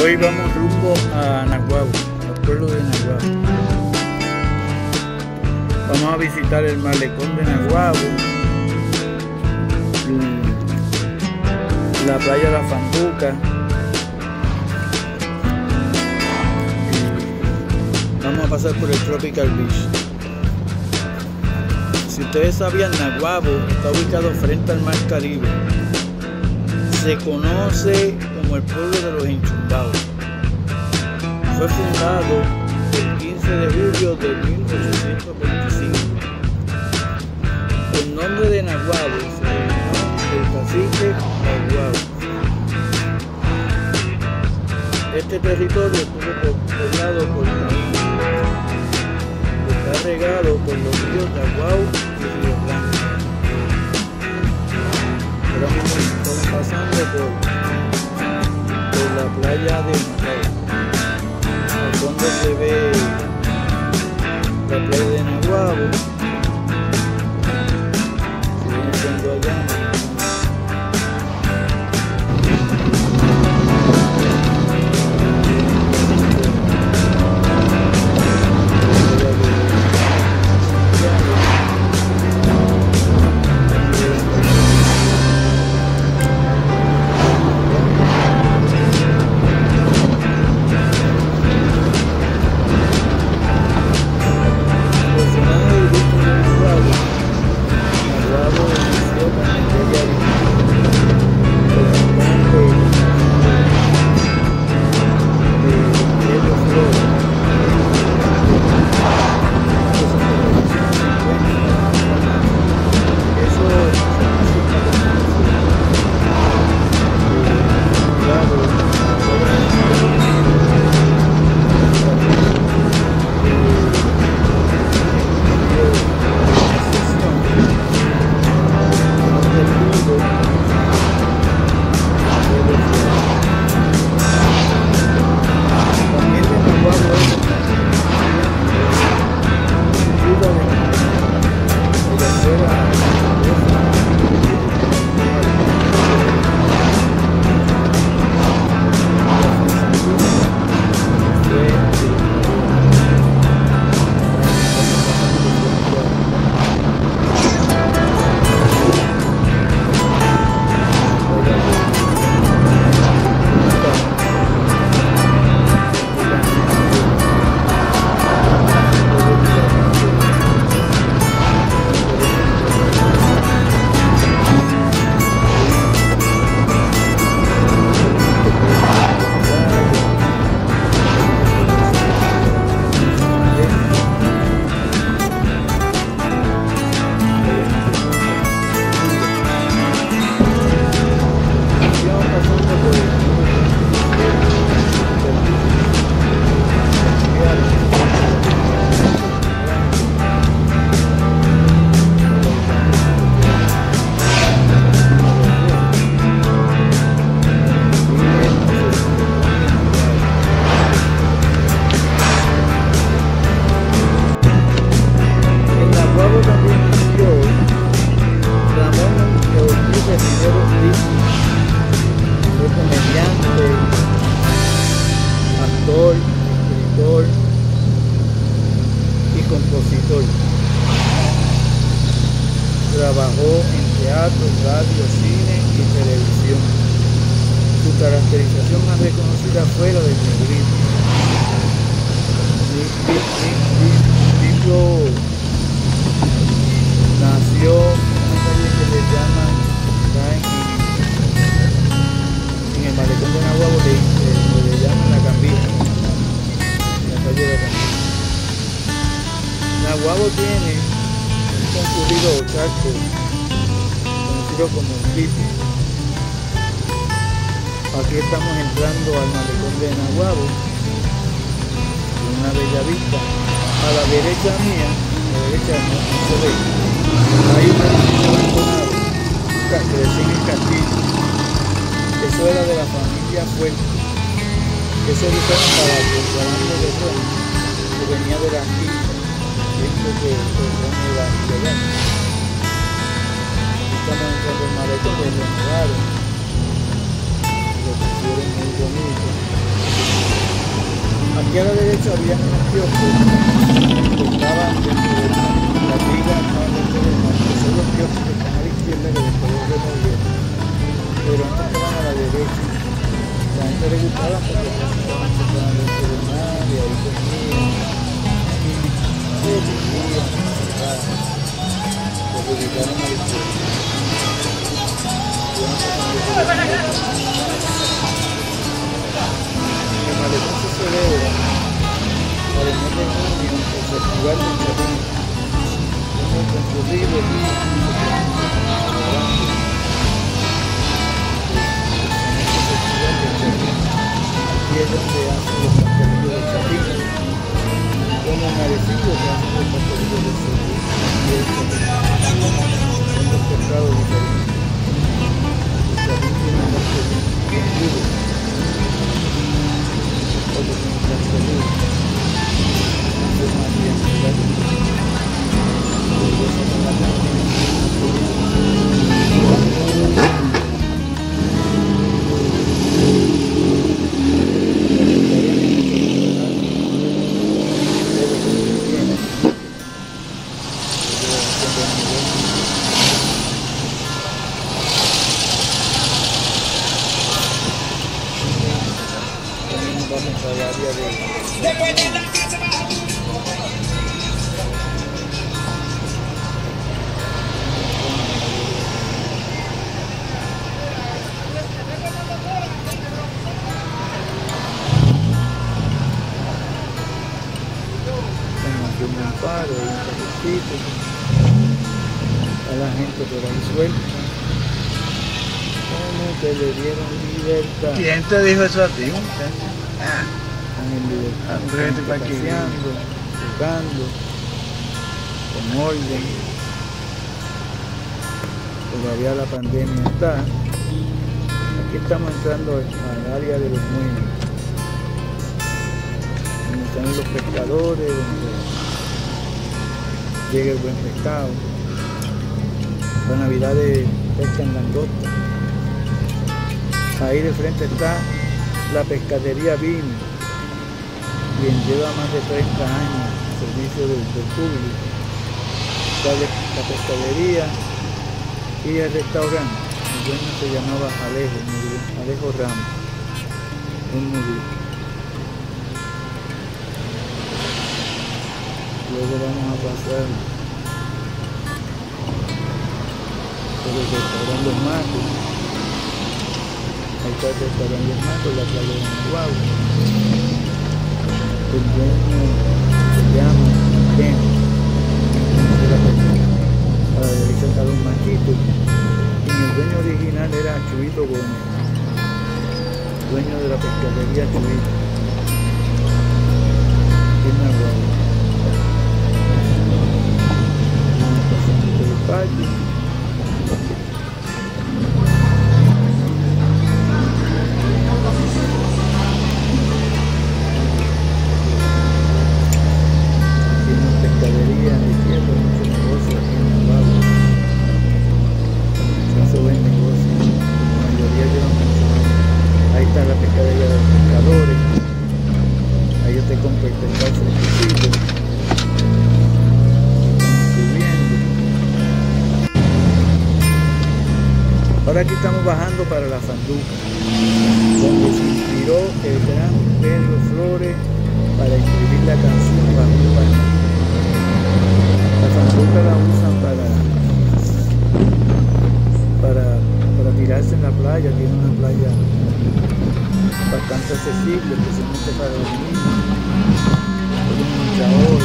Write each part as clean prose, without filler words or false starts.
Hoy vamos rumbo a Naguabo, al pueblo de Naguabo. Vamos a visitar el malecón de Naguabo, la playa de La Fambuca. Vamos a pasar por el Tropical Beach. Si ustedes sabían, Naguabo está ubicado frente al Mar Caribe. Se conoce como el pueblo de los enchumbados. Fue fundado el 15 de julio de 1825. El nombre de Naguabo se llamó el cacique Naguabo. Este territorio estuvo poblado por taínos. Está regado por los ríos Naguabo y Río Blanco. Ahora mismo estamos pasando por la playa de Naguabo. Al fondo se ve la playa de Naguabo. Se viene viendo allá. Escritor y compositor. Trabajó en teatro, radio, cine y televisión. Su caracterización más reconocida fue la del negrito. Nico nació en una calle que le llaman en el malecón de Naguabo, le llaman La Cambija. Calle de Cambija. Naguabo tiene un concurrido charco conocido como el Pipi. Aquí estamos entrando al malecón de Naguabo, una bella vista. A la derecha mía, a la derecha no se ve, hay un edificio abandonado que decía el castillo. Eso era de la familia Fuerte, que se usaron para el contrabando de ron, que venía de las islas, dentro que el ron era ilegal. Estamos entrando al malecón, lo renovaron, lo pusieron muy bonito. derecha había unos kioscos que estaban dentro de la viga, estaban dentro del mar, que son los kioscos que están a la izquierda que después los removieron. Pero antes estaban a la derecha. La gente le gustaba porque estaban sentados dentro del mar y ahí comían, se vivían, se dedicaron a la izquierda. El malecón se celebra para el mes de junio, el Festival del Chapín, como el transcurrido el día celebrando este Festival del Chapín. Aquí es donde hacen los pastelillos del Chapín, como en Arecibo que hacen los pastelillos del Chapín y el Chapín. Son dos pescados diferentes. El Chapín tiene un pastelillo bien duro. Otro tiene un pastelillo. Eso es más bien, ¿verdad? Luego sacan la carne. Vamos al área de un paro, un cafecito, a la gente por ahí suelta. ¿Cómo te le dieron libertad? ¿Quién te dijo eso a ti, muchacho? En libertad, Andrés, te está paseando, jugando, con orden. Todavía la pandemia está. Aquí estamos entrando al área de los muelles, donde están los pescadores, donde llega el buen pescado. La Navidad de pesca en langosta. Ahí de frente está la pescadería Vini, quien lleva más de 30 años en servicio del público. Está la pescadería y el restaurante. El dueño se llamaba Alejo Ramos, un murió. Luego vamos a pasar por el restaurante Los Matos. Ahí está el restaurante Los Matos, la playa de Nahuatl. El dueño se llama Ben. A la derecha está Los Machitos. Y el dueño original era Chuito Gómez, dueño de la pescadería Chuito. En Nahuatl. Vamos pasando por el parque. Ahora aquí estamos bajando para la Fanduca, donde se inspiró el gran Pedro Flores para escribir la canción Bajo el Palmar. La Fanduca la usan para tirarse en la playa, tiene una playa bastante accesible, especialmente para los niños. Tiene mucha ola,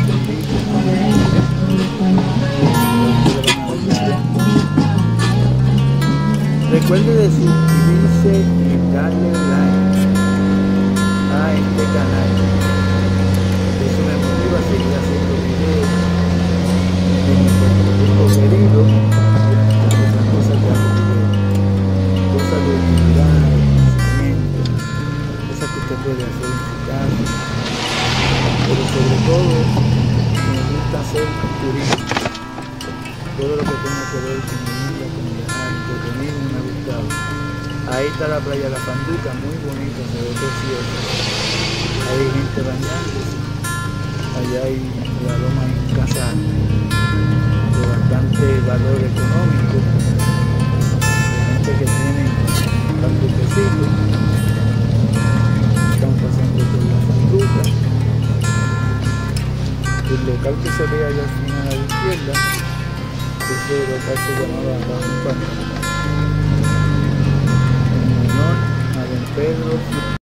recuerde de suscribirse y darle like a este canal. Eso me motiva a seguir haciendo videos de nuestro producto querido, de otras cosas que hago videos, cosas de utilidad, de conocimiento, cosas que usted puede hacer en su casa. Pero sobre todo, me gusta hacer turismo. Todo lo que tenga que ver con mi vida, con viajar, con venir, me ha gustado. Ahí está la playa de la Fanduca, muy bonita, se ve preciosa. hay gente bañándose. Allá hay la loma, hay casas de bastante valor económico, de gente que tiene tantos pesitos, están pasando por la ruta. El local que se ve allá al final a la izquierda, ese local se llamaba Bajo Pan, en honor a don Pedro